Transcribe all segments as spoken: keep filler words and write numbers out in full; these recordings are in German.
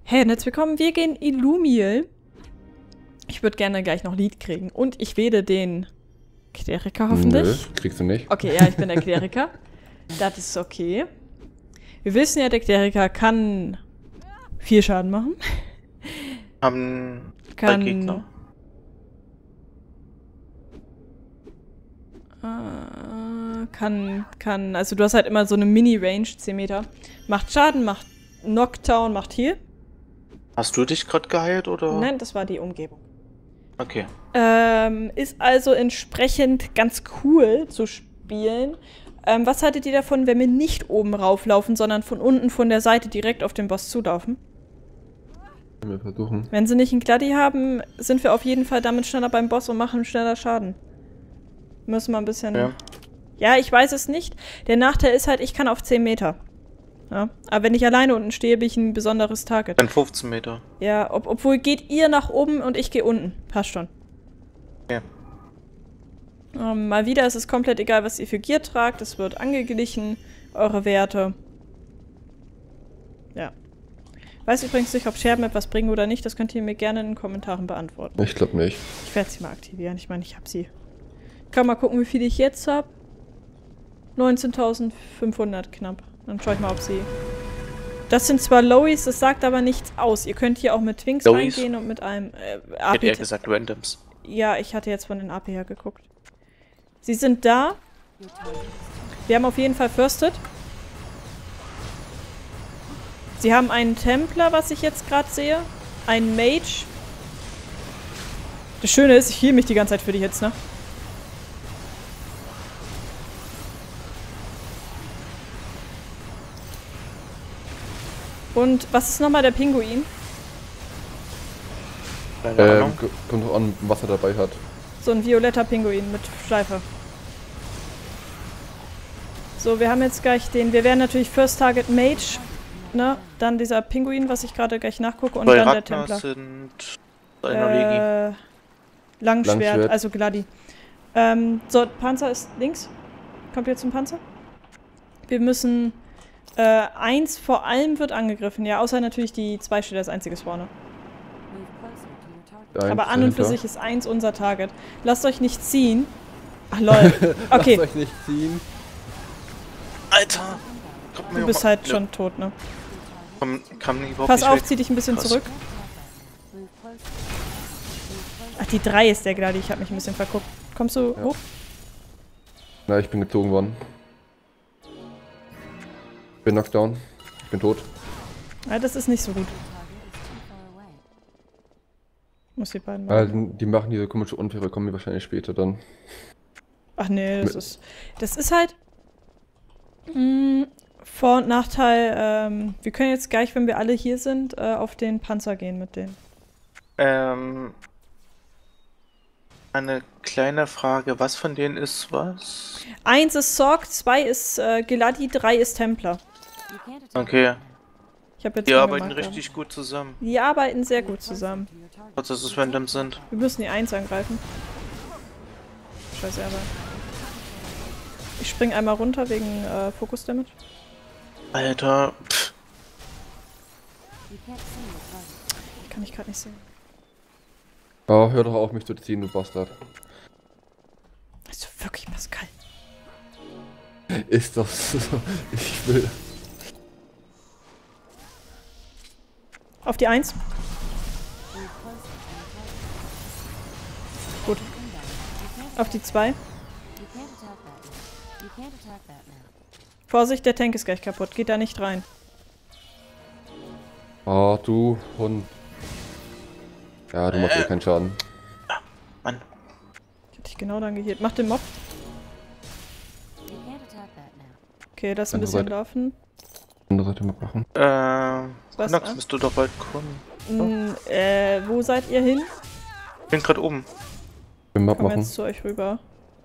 Hey und herzlich willkommen, wir gehen Illumiel. Ich würde gerne gleich noch Lied kriegen. Und ich wähle den Kleriker hoffentlich. Nö, kriegst du nicht. Okay, ja, ich bin der Kleriker. Das ist okay. Wir wissen ja, der Kleriker kann viel Schaden machen. Haben kann, drei Gegner. Äh, kann, kann, also du hast halt immer so eine Mini-Range, zehn Meter. Macht Schaden, macht Knockdown, macht Heal. Hast du dich gerade geheilt, oder? Nein, das war die Umgebung. Okay. Ähm, ist also entsprechend ganz cool zu spielen. Ähm, was haltet ihr davon, wenn wir nicht oben rauflaufen, sondern von unten von der Seite direkt auf den Boss zulaufen? Wir versuchen. Wenn sie nicht einen Gladi haben, sind wir auf jeden Fall damit schneller beim Boss und machen schneller Schaden. Müssen wir ein bisschen... Ja. Ja, ich weiß es nicht. Der Nachteil ist halt, ich kann auf zehn Meter. Ja, aber wenn ich alleine unten stehe, bin ich ein besonderes Target. Dann fünfzehn Meter. Ja, ob, obwohl geht ihr nach oben und ich gehe unten. Passt schon. Ja. Ähm, mal wieder ist es komplett egal, was ihr für Gear tragt. Es wird angeglichen, eure Werte. Ja. Weiß übrigens nicht, ob Scherben etwas bringen oder nicht. Das könnt ihr mir gerne in den Kommentaren beantworten. Ich glaube nicht. Ich werde sie mal aktivieren. Ich meine, ich habe sie. Ich kann mal gucken, wie viele ich jetzt habe. neunzehntausendfünfhundert knapp. Dann schaue ich mal, ob sie... Das sind zwar Lowies, das sagt aber nichts aus. Ihr könnt hier auch mit Twinks Lowies? reingehen und mit einem äh, Ich A hätte P... eher gesagt Randoms. Ja, ich hatte jetzt von den A P her geguckt. Sie sind da. Wir haben auf jeden Fall Firsted. Sie haben einen Templer, was ich jetzt gerade sehe. Einen Mage. Das Schöne ist, ich heal mich die ganze Zeit für die Hits, ne? Und was ist nochmal der Pinguin? Keine Ähm, Ahnung. k- kommt doch an, was er dabei hat. So ein violetter Pinguin mit Schleife. So, wir haben jetzt gleich den... Wir wären natürlich First Target Mage. Ne? Dann dieser Pinguin, was ich gerade gleich nachgucke. Und Zwei dann der Ragnar Templer. sind einer Legi. Äh, Langschwert, Langschwert. also Gladi. Ähm, so, Panzer ist links. Kommt ihr zum Panzer? Wir müssen... Äh, eins vor allem wird angegriffen. Ja, außer natürlich die zwei steht als einziges vorne. Der Aber eins an und für dahinter. sich ist eins unser Target. Lasst euch nicht ziehen. Ach lol. Okay, Lasst euch nicht ziehen. Alter! Kommt mir du bist mal- halt Nö, schon tot, ne? Komm, kann überhaupt Pass nicht auf, weg. zieh dich ein bisschen Krass. zurück. Ach, die drei ist der Gladi. Ich habe mich ein bisschen verguckt. Kommst du Ja. hoch? Na, ich bin gezogen worden. Ich bin knocked down. Ich bin tot. Ja, das ist nicht so gut. Muss die beiden machen. Äh, die machen diese komische unfaire Kombi wahrscheinlich später dann. Ach nee, das Mit- ist... Das ist halt... Mh, Vor- und Nachteil, ähm, wir können jetzt gleich, wenn wir alle hier sind, äh, auf den Panzer gehen mit denen. Ähm. Eine kleine Frage. Was von denen ist was? Eins ist Sorg, zwei ist äh, Gladi, drei ist Templer. Okay. Ich habe jetzt Die schon arbeiten gemacht, richtig gut zusammen. aber- Die arbeiten sehr gut zusammen. Trotz dass es Randoms sind. Wir müssen die eins angreifen. Scheiße, aber... Ich spring einmal runter wegen äh, Focus Damage. Alter. Pff. Kann ich gerade nicht sehen. Oh, hör doch auf mich zu ziehen, du Bastard. Ist so wirklich Pascal. Ist das so? Ich will. Auf die eins. Gut. Auf die zwei. Vorsicht, der Tank ist gleich kaputt. Geht da nicht rein. Oh, du Hund. Ja, du machst eh keinen Schaden. Mann. Ich hätte dich genau dann geheilt. Mach den Mob. Okay, das ein Andere bisschen Seite. laufen. Andere Seite mal machen. Äh. Was, Nax, ah? bist du doch bald kommen. Mm, äh, wo seid ihr hin? Ich bin gerade oben. Wir Map Kommen machen. jetzt zu euch rüber.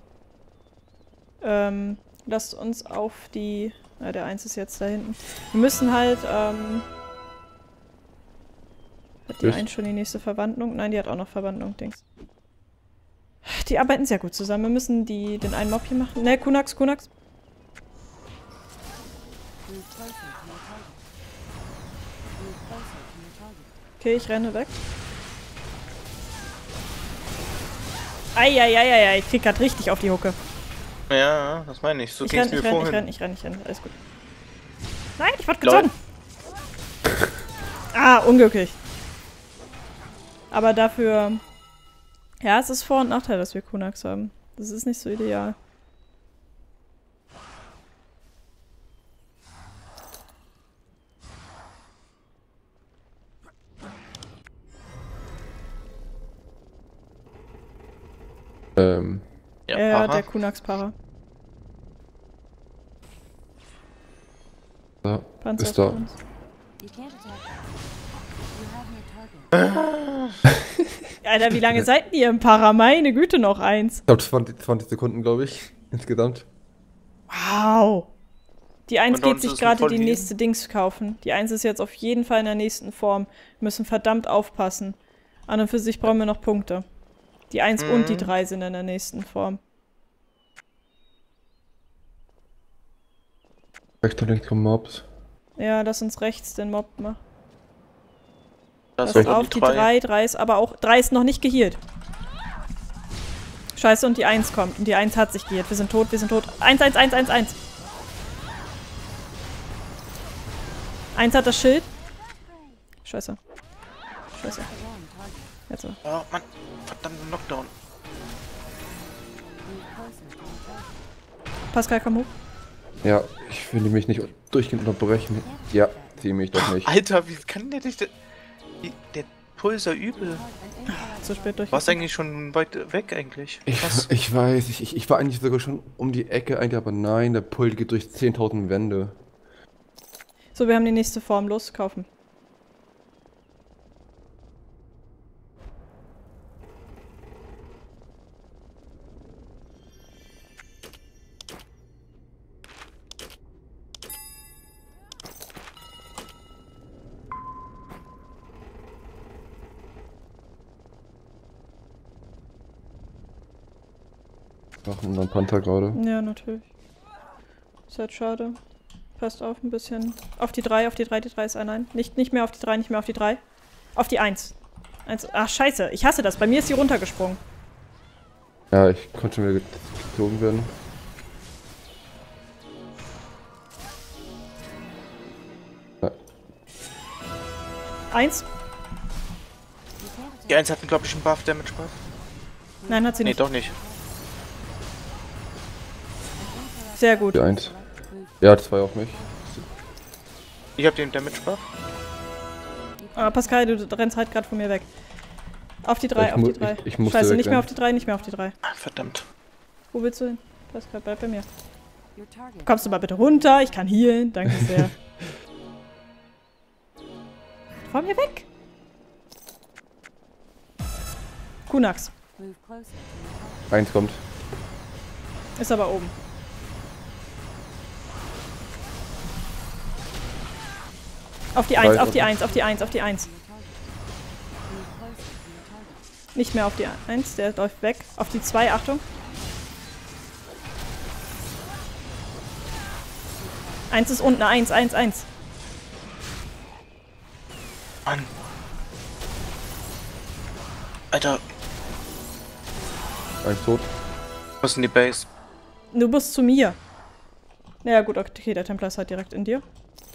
Ähm, lasst uns auf die... Ja, der eins ist jetzt da hinten. Wir müssen halt, ähm... Hat die Ist- eins schon die nächste Verwandlung? Nein, die hat auch noch Verwandlung, Dings. Die arbeiten sehr gut zusammen. Wir müssen die, den einen Mob hier machen. Ne, Kunax, Kunax. Okay, ich renne weg. Eieieiei, ich krieg grad richtig auf die Hucke. Ja, das meine ich. So Ich ging's renn, mir ich renn, vorhin. ich renn, ich renn, ich renn. Alles gut. Nein, ich wurde gezogen. Ah, unglücklich. Aber dafür... Ja, es ist Vor- und Nachteil, dass wir Kunax haben. Das ist nicht so ideal. Ähm, Ja, Ja, aha. der Kunax-Para. da Panzer ist da. auf uns. Alter, wie lange seid ihr im Para? Meine Güte, noch eins. Ich glaube, zwanzig, zwanzig Sekunden, glaube ich, insgesamt. Wow. Die eins Und da geht uns sich ist ein gerade die Vollieren. nächste Dings kaufen. Die eins ist jetzt auf jeden Fall in der nächsten Form. Wir müssen verdammt aufpassen. An und für sich brauchen wir noch Punkte. Die eins Mhm. und die drei sind in der nächsten Form. Rechter, links kommen Mobs. Ja, lass uns rechts den Mob machen. Das Pass war auf, die drei, drei ist aber auch, drei ist noch nicht geheilt. Scheiße, und die eins kommt. Und die eins hat sich geheilt. Wir sind tot, wir sind tot. eins, eins, eins, eins, eins. eins hat das Schild. Scheiße. Scheiße. Jetzt so. Oh Mann, verdammter Knockdown. Pascal, komm hoch. Ja, ich will mich nicht durchgehend unterbrechen. Ja, zieh mich doch nicht. Alter, wie kann der dich denn... Wie- Der Pulser übel. Zu spät durch. Du warst eigentlich schon weit weg eigentlich. Ich, Was? ich weiß, ich, ich, ich war eigentlich sogar schon um die Ecke eigentlich, aber nein, der Pult geht durch zehntausend Wände. So, wir haben die nächste Form. Los, kaufen. Machen unseren Panther gerade. Ja, natürlich. Ist halt schade. Passt auf ein bisschen. Auf die drei, auf die drei, die drei ist ein Nein. Nicht, nicht mehr auf die drei, nicht mehr auf die drei. Auf die eins. eins. Ach, scheiße. Ich hasse das. Bei mir ist sie runtergesprungen. Ja, ich konnte schon wieder gezogen werden. Ja, eins. Die eins hat einen, glaube ich, einen Buff, Damage Buff. Nein, hat sie Nee, nicht. doch nicht. Sehr gut. die eins. Ja, zwei auf mich. Ich hab den Damage Buff. Ah, Pascal, du rennst halt gerade von mir weg. Auf die drei, Ich auf mu- die drei. ich- ich musste Scheiße, nicht mehr wegrennen. auf die drei, nicht mehr auf die drei. Ah, verdammt. Wo willst du hin? Pascal, bleib bei mir. Kommst du mal bitte runter? Ich kann healen. Danke sehr. Vor mir weg. Kunax. Eins kommt. Ist aber oben. Auf die eins, Drei, auf die okay. eins, auf die eins, auf die eins. Nicht mehr auf die eins, der läuft weg. Auf die zwei, Achtung. eins ist unten, eins, eins, eins. Mann. Alter, Eins tot. wo ist denn die Base? Du musst zu mir. Naja gut, okay, der Templar ist halt direkt in dir.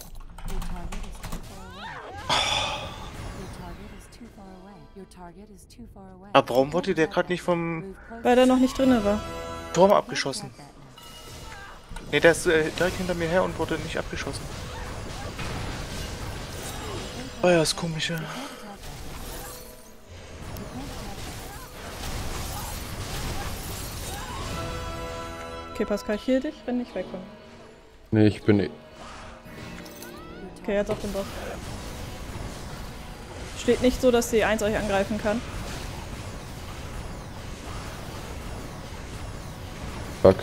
Aber warum wurde der gerade nicht vom Weil der noch nicht drinne war. Turm abgeschossen? Ne, der ist äh, direkt hinter mir her und wurde nicht abgeschossen. Oh ja, ist komisch, ja. Okay, Pascal, ich heal dich, wenn nicht wegkommen. Nee, ich bin. Okay, jetzt auf den Boss. Steht nicht so, dass die eins euch angreifen kann. Fuck.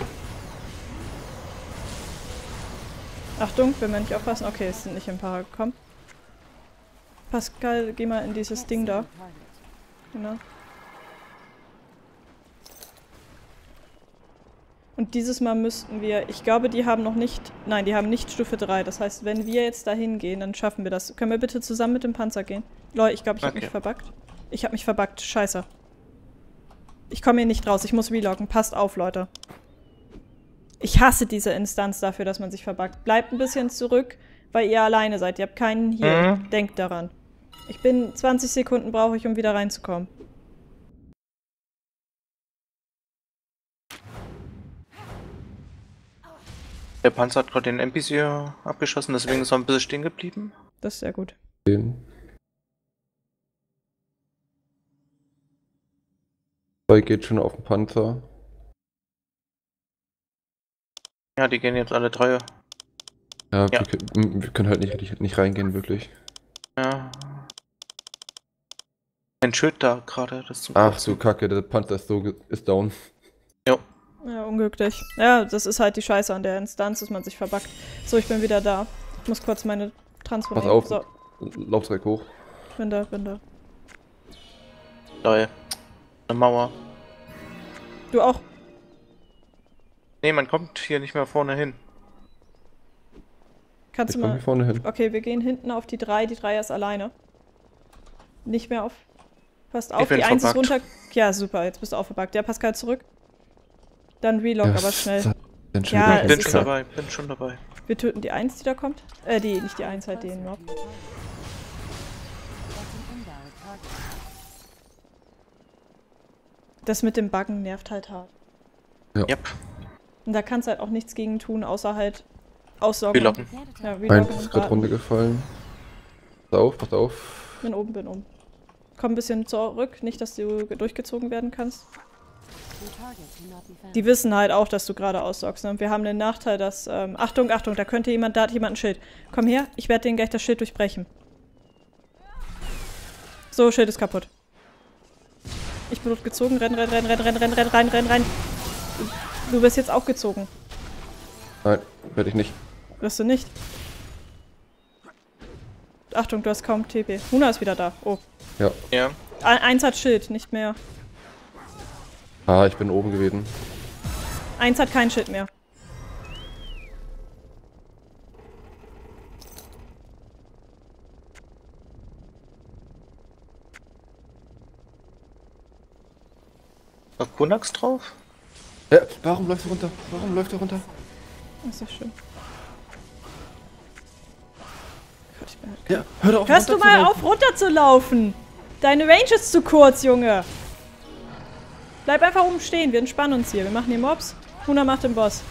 Achtung, wenn wir nicht aufpassen. Okay, es sind nicht im Para gekommen. Pascal, geh mal in dieses Ding da. Genau. Und Und dieses Mal müssten wir, ich glaube, die haben noch nicht, nein, die haben nicht Stufe drei. Das heißt, wenn wir jetzt dahin gehen, dann schaffen wir das. Können wir bitte zusammen mit dem Panzer gehen? Leute, ich glaube, ich habe Okay. mich verbuggt. Ich habe mich verbuggt. Scheiße. Ich komme hier nicht raus. Ich muss reloggen. Passt auf, Leute. Ich hasse diese Instanz dafür, dass man sich verbuggt. Bleibt ein bisschen zurück, weil ihr alleine seid. Ihr habt keinen hier. Mhm. Denkt daran. Ich bin zwanzig Sekunden brauche ich, um wieder reinzukommen. Der Panzer hat gerade den N P C abgeschossen, deswegen ist er ein bisschen stehen geblieben. Das ist sehr gut. Den. Zwei geht schon auf den Panzer. Ja, die gehen jetzt alle drei. Ja, Ja. Wir, können, wir können halt nicht, nicht, nicht reingehen, wirklich. Ja. Ein Schild da gerade, das zum Ach Kotzen. so, Kacke, der Panzer ist so ge- ist down. Jo. Ja, unglücklich. Ja, das ist halt die Scheiße an der Instanz, dass man sich verbuggt. So, ich bin wieder da. Ich muss kurz meine Transform... Pass auf, So, lauf direkt hoch. ich bin da, bin da. Geil. Eine Mauer. Du auch? Nee, man kommt hier nicht mehr vorne hin. Kannst Ich du komm mal... hier vorne hin. Okay, wir gehen hinten auf die drei. Die drei ist alleine. Nicht mehr auf... Passt auf, Ich bin die eins ist verbuggt. runter... Ja, super, jetzt bist du auch verbuggt. Ja, Pascal, zurück. Dann relog, Ja, aber schnell. sa- den Ja, Schild es Bin ist schon so. dabei, bin schon dabei. Wir töten die eins, die da kommt. Äh, die, nicht die eins, halt den Mob. Das mit dem Buggen nervt halt hart. Yep. Und da kannst du halt auch nichts gegen tun, außer halt aussaugen. Relocken. Ja, Eins reloggen ist und gerade warten. runtergefallen. Pass auf, pass auf. Bin oben, bin oben. Komm ein bisschen zurück, nicht, dass du durchgezogen werden kannst. Die wissen halt auch, dass du gerade aussaugst. Ne? Und wir haben den Nachteil, dass... Ähm, Achtung, Achtung, da könnte jemand, da hat jemand ein Schild. Komm her, ich werde denen gleich das Schild durchbrechen. So, Schild ist kaputt. Ich bin gezogen, renn, renn, renn, renn, renn, renn, renn, rein, renn, rein. Du wirst jetzt auch gezogen. Nein, werde ich nicht. Wirst du nicht. Achtung, du hast kaum T P. Huna ist wieder da. Oh. Ja. Ja. Ein- Eins hat Schild, nicht mehr. Ah, ich bin oben gewesen. Eins hat kein Schild mehr. Auf Kunax drauf? Ja, warum läuft er runter? Warum läuft er runter? Das ist nicht schön. Gott, ich bin halt Ja, hör doch auf. Hörst du mal auf, runterzulaufen? Deine Range ist zu kurz, Junge. Bleib einfach oben stehen, wir entspannen uns hier. Wir machen hier Mobs. Huna macht den Boss.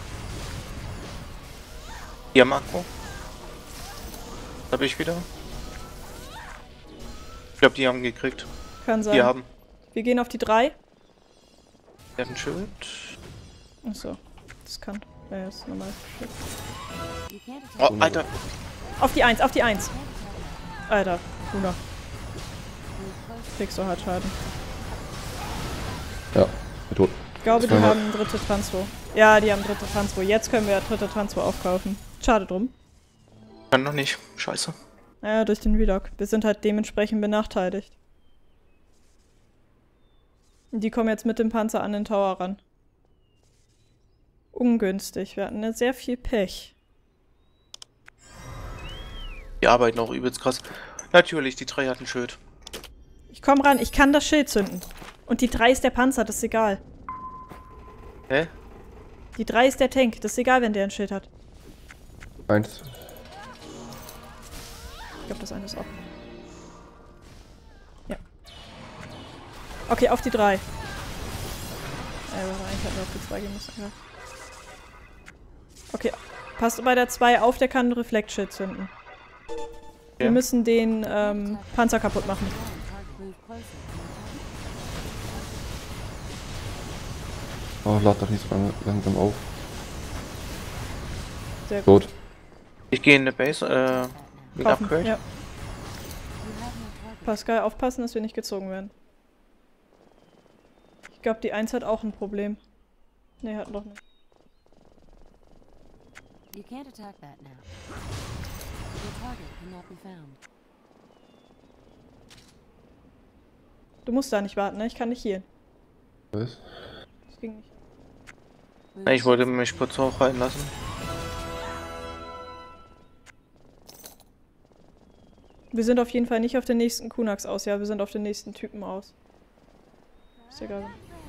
Hier, Marco. Hab ich wieder. Ich glaube, die haben gekriegt. Kann sein. Die haben. Wir gehen auf die drei. Der hat ein Schild. Achso, das kann. Ja, ist normal. Oh, Alter. Auf die eins, auf die eins. Alter, Huna. Kriegst du hart Schaden. Ja, bin tot. Ich glaube, die Zweimal. haben dritte Transfer. Ja, die haben dritte Transfer. Jetzt können wir dritte Transfer aufkaufen. Schade drum. Kann noch nicht. Scheiße. Ja, durch den Relog. Wir sind halt dementsprechend benachteiligt. Die kommen jetzt mit dem Panzer an den Tower ran. Ungünstig. Wir hatten ja sehr viel Pech. Die arbeiten auch übelst krass. Natürlich, die drei hatten Schild. Ich komm ran, ich kann das Schild zünden. Und die drei ist der Panzer, das ist egal. Hä? Die drei ist der Tank, das ist egal, wenn der ein Schild hat. Eins. Ich glaube, das eine ist auch. Ja. Okay, auf die drei. Äh, warte, eigentlich hätten wir auf die zwei gehen müssen. Ja. Okay, passt bei der zwei auf, der kann ein Reflektschild zünden. Wir Ja. müssen den ähm, Panzer kaputt machen. Oh, lad doch nicht so lang, langsam auf. Sehr gut. Tot. Ich gehe in eine Base, äh, mit Kaufen. Upgrade. Ja. Pascal, aufpassen, dass wir nicht gezogen werden. Ich glaube, die eins hat auch ein Problem. Nee, hat noch nicht. You can't attack that now. Your target cannot be found. Du musst da nicht warten, ne? Ich kann nicht healen. Was? Das ging nicht. Na, ich wollte mich kurz auch reinlassen. Wir sind auf jeden Fall nicht auf den nächsten Kunax aus, ja, wir sind auf den nächsten Typen aus. Ist egal.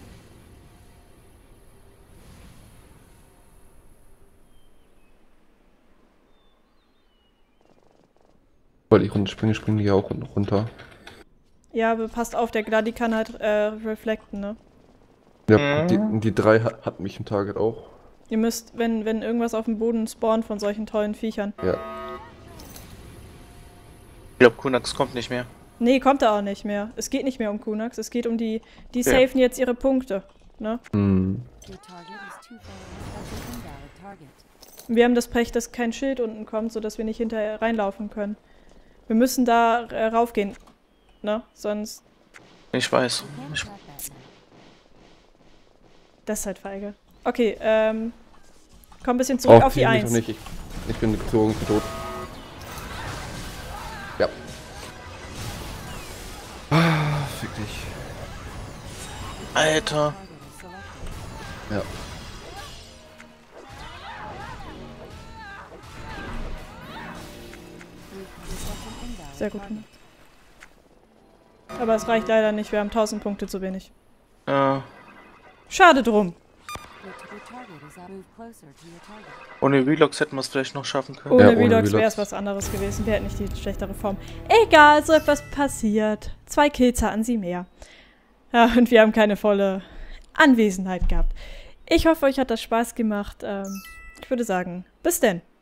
Weil ich runterspringe, springen die ja auch runter. Ja, aber passt auf, der Gladi kann halt äh, reflekten, ne? Ja, die, die drei hat, hat mich im Target auch. Ihr müsst, wenn, wenn irgendwas auf dem Boden spawnt von solchen tollen Viechern. Ja. Ich glaube, Kunax kommt nicht mehr. Nee, kommt er auch nicht mehr. Es geht nicht mehr um Kunax, es geht um die, die Ja. safen jetzt ihre Punkte, ne? Hm. Your target is too far away. That's an invalid target. Wir haben das Pech, dass kein Schild unten kommt, sodass wir nicht hinterher reinlaufen können. Wir müssen da äh, raufgehen, ne? Sonst, Ich weiß. You can't Ich, attack that now. das ist halt feige. Okay, ähm, komm ein bisschen zurück Oh, auf die zieh mich doch eins. nicht. Ich, ich bin gezogen, tot. Ja. Ah, fick dich. Alter. Target is selected. Ja. That's an invalid Sehr gut target. gemacht. Aber es reicht leider nicht, wir haben tausend Punkte zu wenig. Äh, Schade drum. Your, your target is out. Move closer to your target. ohne Relox hätten wir es vielleicht noch schaffen können. Ohne Ja, ohne Relox wäre Relox. es was anderes gewesen. Wir hätten nicht die schlechtere Form. Egal, so etwas passiert. Zwei Kills hatten sie mehr. Ja, und wir haben keine volle Anwesenheit gehabt. Ich hoffe, euch hat das Spaß gemacht. Ähm, ich würde sagen, bis denn.